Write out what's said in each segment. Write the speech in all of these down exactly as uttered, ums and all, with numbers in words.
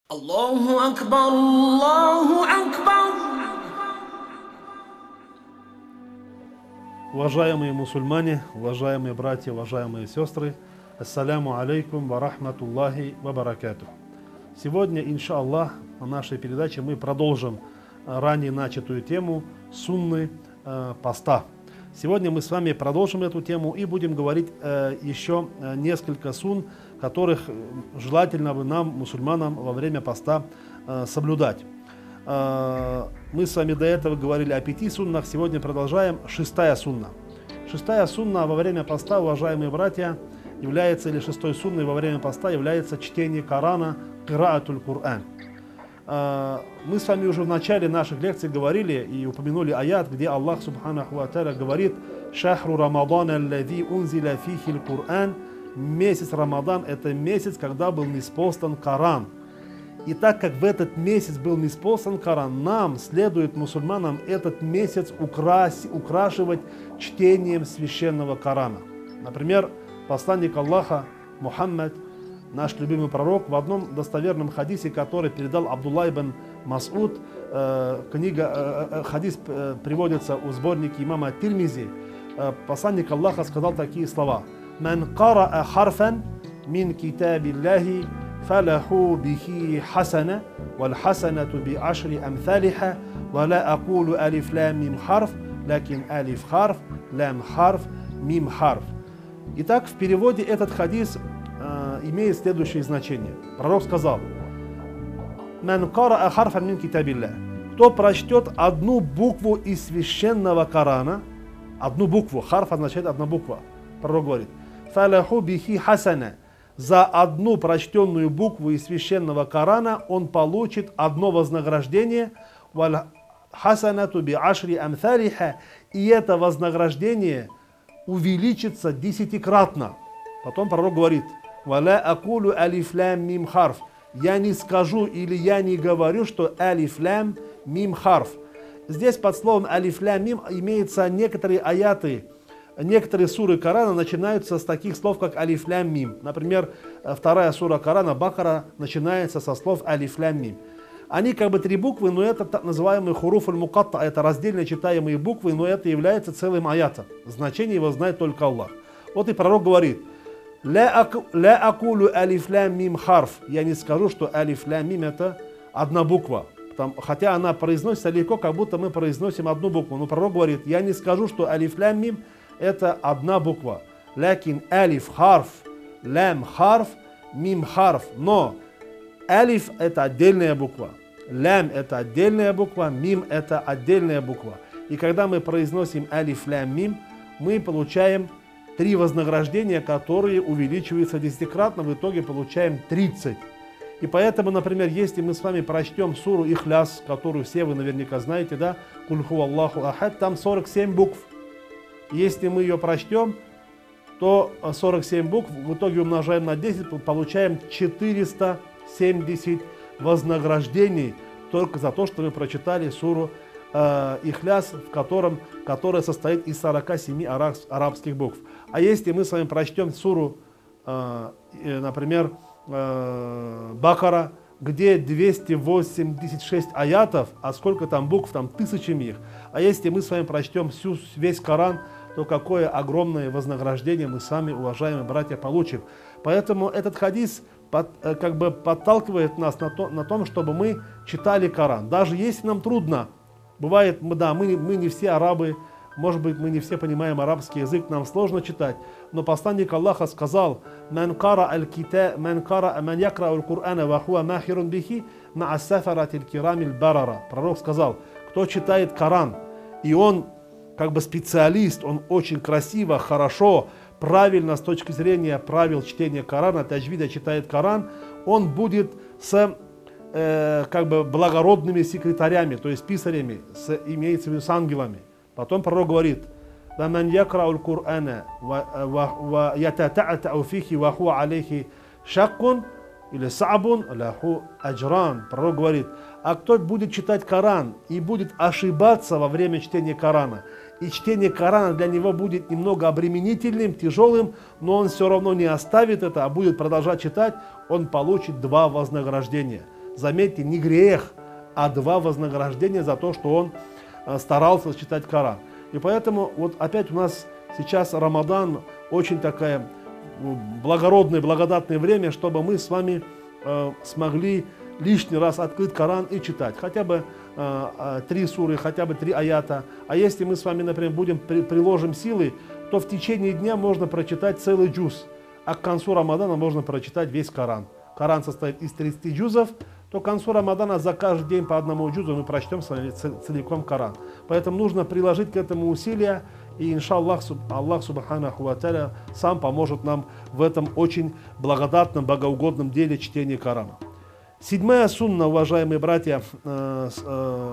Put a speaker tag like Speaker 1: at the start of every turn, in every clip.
Speaker 1: Аллаху Акбар, Аллаху Акбар.
Speaker 2: Уважаемые мусульмане, уважаемые братья, уважаемые сестры, ассаляму алейкум ва рахматуллахи ва баракатух. Сегодня, иншаллах, на нашей передаче мы продолжим ранее начатую тему сунны э, поста. Сегодня мы с вами продолжим эту тему и будем говорить э, еще несколько сунн, которых желательно бы нам, мусульманам, во время поста э, соблюдать. Э, мы с вами до этого говорили о пяти суннах, сегодня продолжаем. Шестая сунна. Шестая сунна во время поста, уважаемые братья, является, или шестой сунной во время поста является чтение Корана, кираатуль Кур'ан. Мы с вами уже в начале наших лекций говорили и упомянули аят, где Аллах Субханаху ва Тааля говорит: «Шахру Рамадан аллади унзиля фихи Кур'ан». Месяц Рамадан – это месяц, когда был ниспослан Коран. И так как в этот месяц был ниспослан Коран, нам следует, мусульманам, этот месяц укрась, украшивать чтением священного Корана. Например, посланник Аллаха Мухаммад, наш любимый пророк, в одном достоверном хадисе, который передал Абдулла ибн Мас'уд, э, книга, э, хадис э, приводится у сборника имама Тирмизи, э, посланник Аллаха сказал такие слова: «Ман караа харфан мин китабиллахи фалаху бихи хасана, валь хасанату би ашри амталиха, ва ла акулу алиф лам мим харф, лакин алиф харф, лам харф, мим харф». Итак, в переводе этот хадис имеет следующее значение. Пророк сказал: «Ман караа харфан мин китабиллах». Кто прочтет одну букву из священного Корана, одну букву, харф означает одна буква. Пророк говорит: «Фалаху бихи хасана». За одну прочтенную букву из священного Корана он получит одно вознаграждение. «Валь хасанату би ашри амталиха». И это вознаграждение увеличится десятикратно. Потом пророк говорит: «Валя акулу алиф лам мим харф». Я не скажу или я не говорю, что алиф лам мим харф. Здесь под словом алиф лам мим имеются некоторые аяты, некоторые суры Корана начинаются с таких слов, как алиф лам мим. Например, вторая сура Корана, Бакара, начинается со слов алиф лам мим. Они как бы три буквы, но это так называемые хуруф аль-мукатта, это раздельно читаемые буквы, но это является целым аятом. Значение его знает только Аллах. Вот и пророк говорит: «Ля акулу алиф лам мим харф». Я не скажу, что алиф лам мим это одна буква. Там, хотя она произносится легко, как будто мы произносим одну букву. Но пророк говорит: я не скажу, что алиф лам мим это одна буква. Лякин алиф харф, лам харф, мим харф. Но алиф это отдельная буква, лям это отдельная буква, мим это отдельная буква. И когда мы произносим алиф лам мим, мы получаем три вознаграждения, которые увеличиваются десятикратно, в итоге получаем тридцать. И поэтому, например, если мы с вами прочтем суру Ихляс, которую все вы наверняка знаете, да, «Куль ху Аллаху ахад», там сорок семь букв. Если мы ее прочтем, то сорок семь букв в итоге умножаем на десять, получаем четыреста семьдесят вознаграждений только за то, что вы прочитали суру э, Ихляс, в котором, которая состоит из сорока семи араб, арабских букв. А если мы с вами прочтем суру, э, например, э, Бакара, где двести восемьдесят шесть аятов, а сколько там букв, там тысячами их. А если мы с вами прочтем всю, весь Коран, то какое огромное вознаграждение мы сами, уважаемые братья, получим. Поэтому этот хадис под, как бы подталкивает нас на, то, на том, чтобы мы читали Коран. Даже если нам трудно, бывает, мы, да, мы, мы не все арабы, может быть, мы не все понимаем арабский язык, нам сложно читать, но посланник Аллаха сказал: «Ман кара аль-кита, ман кара, ман якра аль-Кур'ана ва хуа махирун бихи, ма ассафаратиль кирамиль барара». Пророк сказал: кто читает Коран, и он как бы специалист, он очень красиво, хорошо, правильно с точки зрения правил чтения Корана, таджвида читает Коран, он будет с э, как бы благородными секретарями, то есть писарями, с, имеется в виду с ангелами. Потом пророк говорит: «Ваман якрау аль-Кур'ана ва ятата'атау фихи ва хуа алейхи шаккун или сабун лаху аджран». Пророк говорит: а кто будет читать Коран и будет ошибаться во время чтения Корана, и чтение Корана для него будет немного обременительным, тяжелым, но он все равно не оставит это, а будет продолжать читать, он получит два вознаграждения. заметьте, не грех, а два вознаграждения за то, что он старался читать Коран. И поэтому вот опять у нас сейчас Рамадан, очень такое благородное, благодатное время, чтобы мы с вами э, смогли лишний раз открыть Коран и читать. Хотя бы э, три суры, хотя бы три аята. А если мы с вами, например, будем при, приложим силы, то в течение дня можно прочитать целый джуз. А к концу Рамадана можно прочитать весь Коран. Коран состоит из тридцати джузов, то к концу Рамадана за каждый день по одному джузу мы прочтем целиком Коран. Поэтому нужно приложить к этому усилия, и иншаллах, Аллах субханаху ва тааля сам поможет нам в этом очень благодатном, богоугодном деле чтения Корана. Седьмая сунна, уважаемые братья, э, э,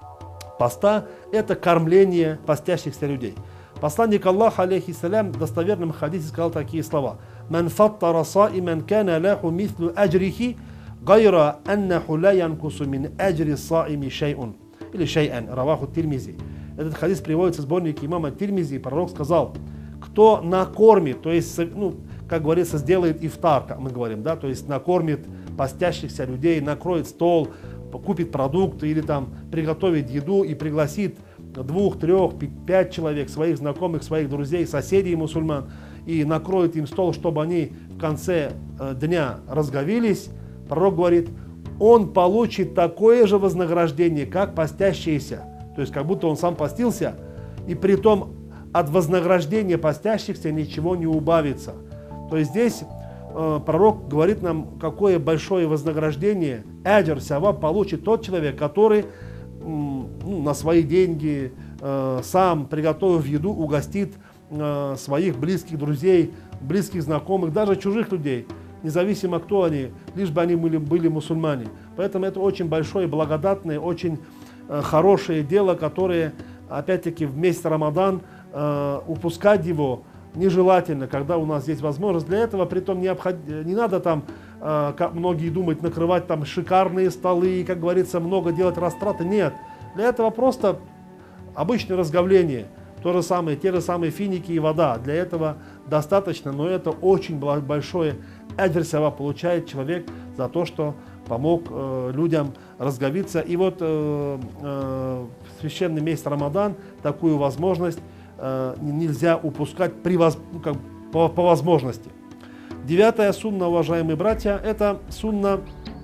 Speaker 2: поста – это кормление постящихся людей. Посланник Аллаха, алейхиссалям, в достоверном хадисе сказал такие слова: «Ман фаттара саиман кана лаху мислу аджрихи, гайра аннаху ла янкусу мин аджри саими шай'ун». Или шай'ан, раваху Тирмизи. Этот хадис приводится в сборнике имама Тирмизи, и пророк сказал: кто накормит, то есть, ну, как говорится, сделает ифтар, как мы говорим, да, то есть накормит постящихся людей, накроет стол, купит продукты или там приготовит еду и пригласит двух, трех, пять человек, своих знакомых, своих друзей, соседей мусульман, и накроет им стол, чтобы они в конце дня разговились, пророк говорит, он получит такое же вознаграждение, как постящиеся. То есть как будто он сам постился, и при том от вознаграждения постящихся ничего не убавится. То есть здесь э, пророк говорит нам, какое большое вознаграждение, аджр, саваб получит тот человек, который ну, на свои деньги, э, сам, приготовив еду, угостит э, своих близких друзей, близких знакомых, даже чужих людей, независимо кто они, лишь бы они были, были мусульмане. Поэтому это очень большое, благодатное, очень э, хорошее дело, которое, опять-таки, в месяц Рамадан э, упускать его нежелательно, когда у нас есть возможность. Для этого, притом, необход... не надо там, э, как многие думают, накрывать там шикарные столы, как говорится, много делать растраты. Нет. Для этого просто обычное разговление. То же самое, те же самые финики и вода. Для этого достаточно, но это очень большое аджр саваб получает человек за то, что помог э, людям разговиться. И вот э, э, в священный месяц Рамадан такую возможность э, нельзя упускать при воз, ну, как, по, по возможности. Девятая сунна, уважаемые братья, это сунна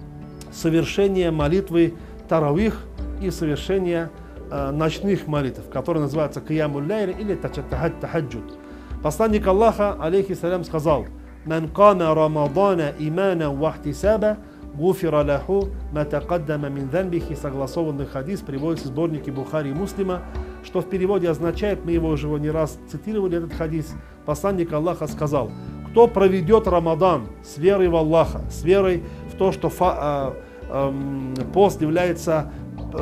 Speaker 2: совершения молитвы таравих и совершения э, ночных молитв, которые называются киямуль лайли или тахаджуд. Посланник Аллаха, алейхиссалям, сказал: «Ман кама Рамадана имана ва ихтисаба, гуфира лаху ма тақаддама мин занбихи». Согласованный хадис приводится в сборнике Бухари и Муслима, что в переводе означает, мы его уже не раз цитировали, этот хадис. Посланник Аллаха сказал: кто проведет Рамадан с верой в Аллаха, с верой в то, что фа, э, э, пост является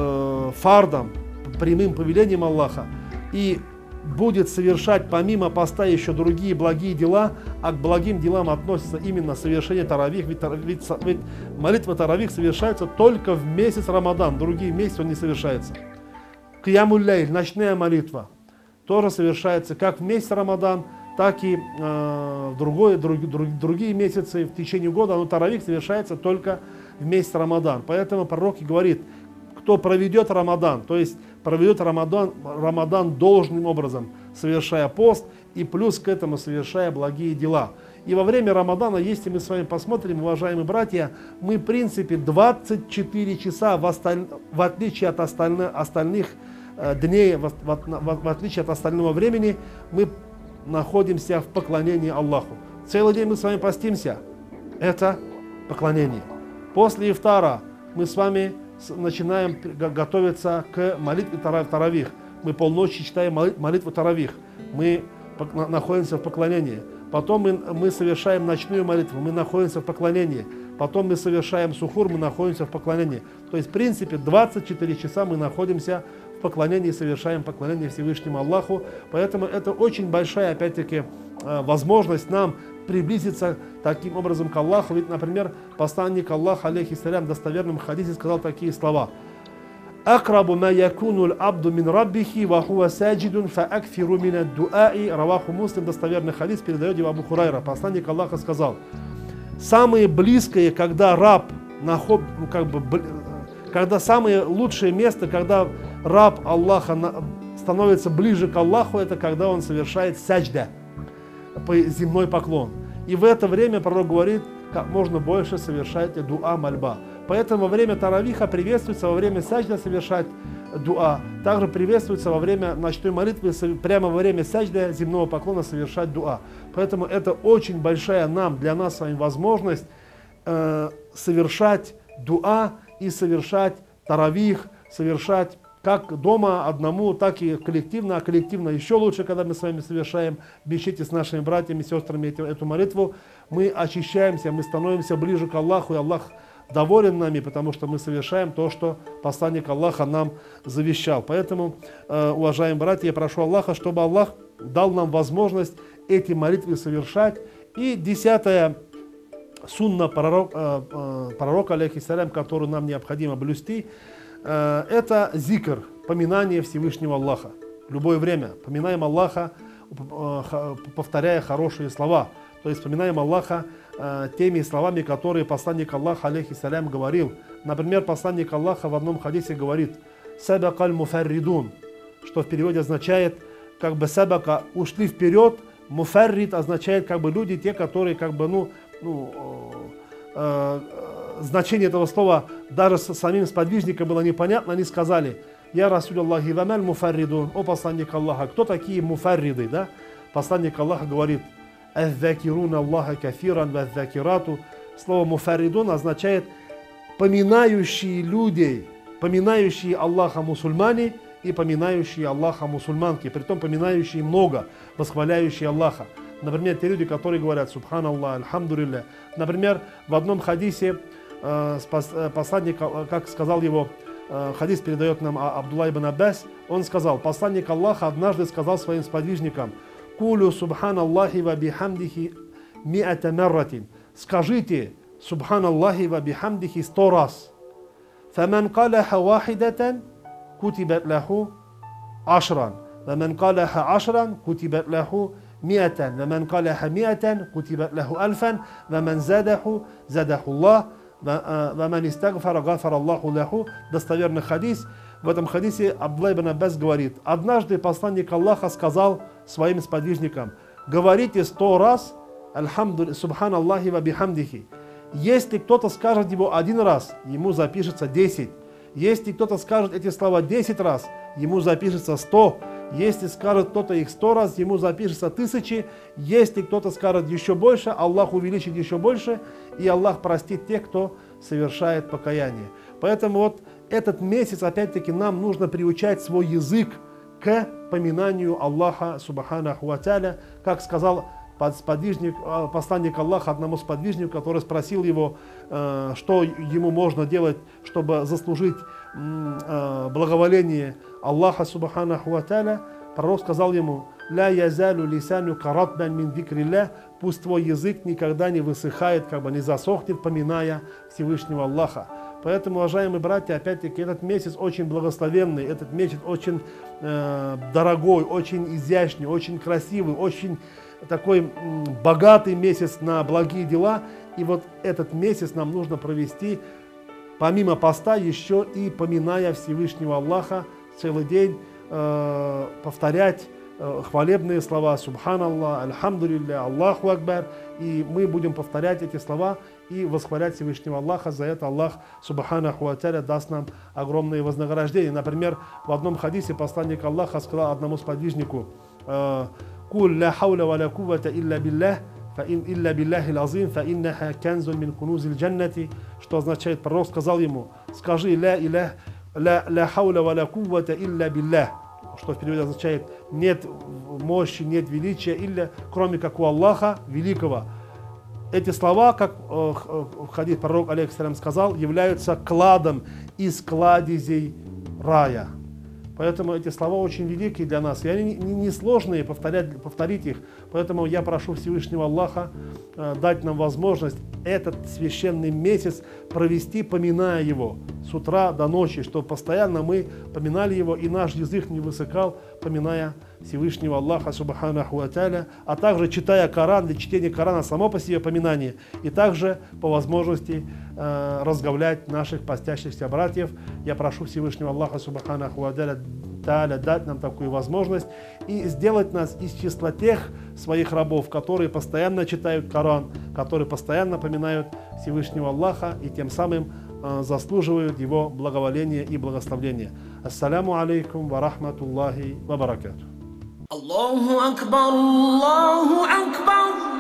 Speaker 2: э, фардом, прямым повелением Аллаха, и будет совершать помимо поста еще другие благие дела, а к благим делам относится именно совершение таравих, ведь, ведь, ведь молитва таравих совершается только в месяц Рамадан, другие месяцы он не совершается. Киямуль лайль, ночная молитва, тоже совершается как в месяц Рамадан, так и э, в другой, друг, друг, другие месяцы в течение года, но таравих совершается только в месяц Рамадан. Поэтому пророк и говорит, кто проведет Рамадан, то есть проведет Рамадан, Рамадан должным образом, совершая пост и плюс к этому совершая благие дела. И во время Рамадана, если мы с вами посмотрим, уважаемые братья, мы в принципе двадцать четыре часа, в, осталь... в отличие от остальных, остальных э, дней, в, в, в, в отличие от остального времени, мы находимся в поклонении Аллаху. Целый день мы с вами постимся, это поклонение. После ифтара мы с вами начинаем готовиться к молитве таравих. Мы полночи читаем молитву таравих. Мы находимся в поклонении. Потом мы, мы совершаем ночную молитву, мы находимся в поклонении. Потом мы совершаем сухур, мы находимся в поклонении. То есть, в принципе, двадцать четыре часа мы находимся в поклонении, совершаем поклонение Всевышнему Аллаху. Поэтому это очень большая, опять-таки, возможность нам приблизиться таким образом к Аллаху. Ведь, например, посланник Аллаха, алейхиссалям, в достоверном хадисе сказал такие слова: «Акрабу ма якуну л-абду мин раббихи ва хуа саджидун фа акфиру мин ад-дуаи». Раваху Муслим, достоверный хадис, передает его Абу Хурайра. Посланник Аллаха сказал: самое близкое, когда раб наход, ну, как бы, когда самое лучшее место, когда раб Аллаха на, становится ближе к Аллаху, это когда он совершает саджда, земной поклон. И в это время пророк говорит, как можно больше совершать дуа, мольба. Поэтому во время таравиха приветствуется во время саджда совершать дуа. Также приветствуется во время ночной молитвы, прямо во время саджда земного поклона совершать дуа. Поэтому это очень большая нам, для нас с вами возможность э, совершать дуа и совершать таравих, совершать как дома одному, так и коллективно, а коллективно еще лучше, когда мы с вами совершаем в мечети с нашими братьями, сестрами эту, эту молитву, мы очищаемся, мы становимся ближе к Аллаху, и Аллах доволен нами, потому что мы совершаем то, что посланник Аллаха нам завещал. Поэтому, э, уважаемые братья, я прошу Аллаха, чтобы Аллах дал нам возможность эти молитвы совершать. И десятая сунна пророка, э, пророка алейхиссалям, которую нам необходимо блюсти, э, это зикр, поминание Всевышнего Аллаха. В любое время поминаем Аллаха, э, повторяя хорошие слова. То есть вспоминаем Аллаха э, теми словами, которые посланник Аллаха, алейхиссалям, говорил. Например, посланник Аллаха в одном хадисе говорит «Сабакаль муфарридун», что в переводе означает, как бы сабака, ушли вперед, муфаррид означает, как бы люди, те, которые, как бы, ну, ну э, э, значение этого слова даже с самим сподвижником было непонятно, они сказали «Я Расуль Аллахи вамаль муфарридун», о посланник Аллаха, кто такие муфарриды, да? Посланник Аллаха говорит «Аззакирун Аллаха кафиран ваззакирату». Слово муфарридун означает поминающие людей, поминающие Аллаха мусульмане и поминающие Аллаха мусульманки, притом поминающие много, восхваляющие Аллаха. Например, те люди, которые говорят «Субханаллах, альхамдулилля». Например, в одном хадисе э, посланник, как сказал его, э, хадис передает нам Абдулла ибн Аббас, он сказал, посланник Аллаха однажды сказал своим сподвижникам «Кулю субханаллахи ва бихамдихи ми'ата марратин». Скажите «Субханаллахи ва бихамдихи» сто раз. «Фаман калаха вахидатан кутибат лаху ашран». «Фаман калаха ашран кутибат лаху ми'атан». «Фаман калаха ми'атан кутибат лаху альфан». «Фаман задаху задаху Аллах». «Фаман истагфара гафар Аллаху лаху». Достоверный хадис. В этом хадисе Абдулла ибн Аббас говорит, однажды посланник Аллаха сказал своим сподвижникам, говорите сто раз «Альхамду субханаллахи ва бихамдихи». Если кто-то скажет его один раз, ему запишется десять. Если кто-то скажет эти слова десять раз, ему запишется сто. Если скажет кто-то их сто раз, ему запишется тысячи. Если кто-то скажет еще больше, Аллах увеличит еще больше, и Аллах простит тех, кто совершает покаяние. Поэтому вот этот месяц, опять-таки, нам нужно приучать свой язык к поминанию Аллаха, субханаху ва тааля, как сказал сподвижник, посланник Аллаха одному сподвижнику, который спросил его, что ему можно делать, чтобы заслужить благоволение Аллаха, субханаху ва тааля. Пророк сказал ему, «Ля язалю лисану каратбан мин дикрилля», пусть твой язык никогда не высыхает, как бы не засохнет, поминая Всевышнего Аллаха. Поэтому, уважаемые братья, опять-таки, этот месяц очень благословенный, этот месяц очень э, дорогой, очень изящный, очень красивый, очень такой м, богатый месяц на благие дела. И вот этот месяц нам нужно провести, помимо поста, еще и поминая Всевышнего Аллаха, целый день э, повторять э, хвалебные слова «Субханаллах», «Альхамдулилля», «Аллаху Акбар». И мы будем повторять эти слова и восхвалять Всевышнего Аллаха. За это Аллах, субханаху ва тааля, даст нам огромные вознаграждения. Например, в одном хадисе посланник Аллаха сказал одному сподвижнику: «Куль ла хауля ва ла куввата илля биллах, фа ин илля биллахи лазим, фа иннаха канзун мин кунузил джаннати». Что означает, пророк сказал ему: скажи ля илях, ля, ля хауля ва ла куввата илля биллах. Что в переводе означает: нет мощи, нет величия, илля, кроме как у Аллаха великого. Эти слова, как э, в хадис пророк алейхиссалям сказал, являются кладом из кладезей рая. Поэтому эти слова очень великие для нас, и они несложные, повторять, повторить их. Поэтому я прошу Всевышнего Аллаха э, дать нам возможность этот священный месяц провести, поминая Его, с утра до ночи, чтобы постоянно мы поминали Его, и наш язык не высыкал, поминая Всевышнего Аллаха Субханаху ва Тааля, а также читая Коран, для чтения Корана само по себе поминание, и также по возможности э, разговлять наших постящихся братьев. Я прошу Всевышнего Аллаха Субханаху ва Тааля дать нам такую возможность и сделать нас из числа тех своих рабов, которые постоянно читают Коран, которые постоянно поминают Всевышнего Аллаха и тем самым э, заслуживают Его благоволения и благословения. Ассаляму алейкум ва рахматуллахи ва баракатух.
Speaker 1: الله أكبر الله أكبر